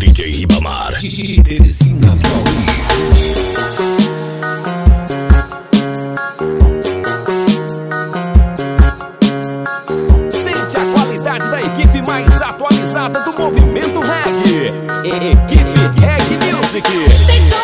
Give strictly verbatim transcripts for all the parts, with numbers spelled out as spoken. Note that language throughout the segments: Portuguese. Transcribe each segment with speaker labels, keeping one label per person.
Speaker 1: D J Ribamar.
Speaker 2: Sente a qualidade da equipe mais atualizada do movimento reggae. Equipe Reggae Music.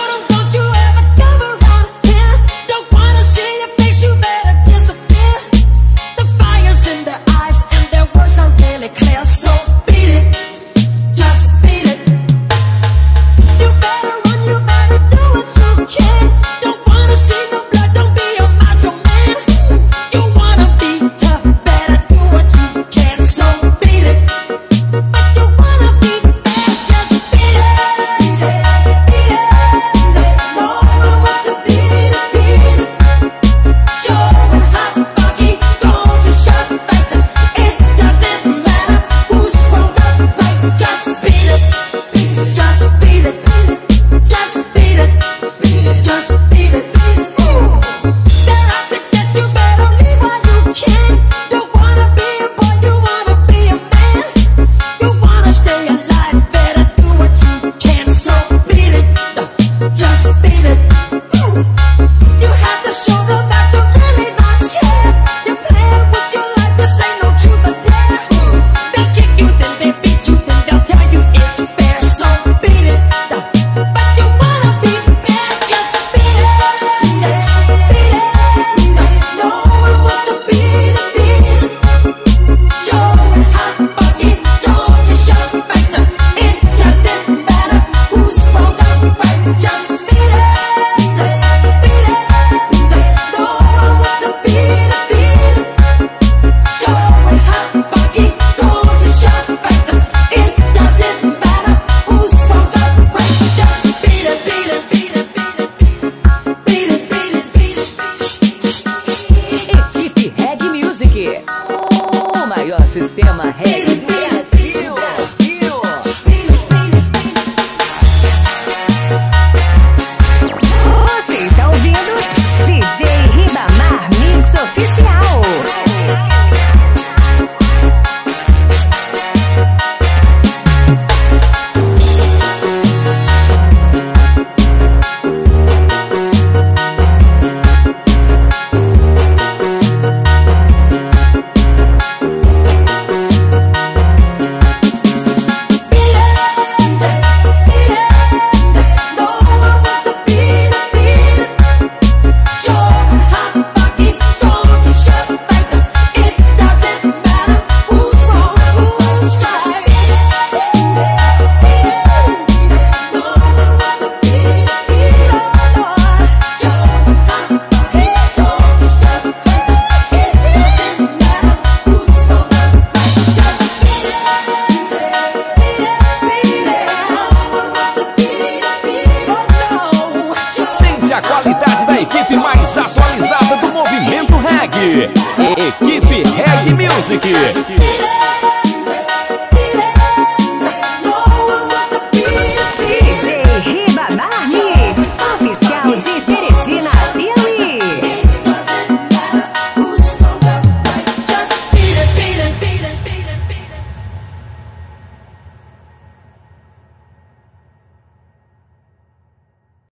Speaker 3: Sistema Reggae Brasil, Brasil. Você está ouvindo D J Ribamar Mix Oficial.
Speaker 2: A qualidade da equipe mais atualizada do movimento reggae. Equipe Reggae Music.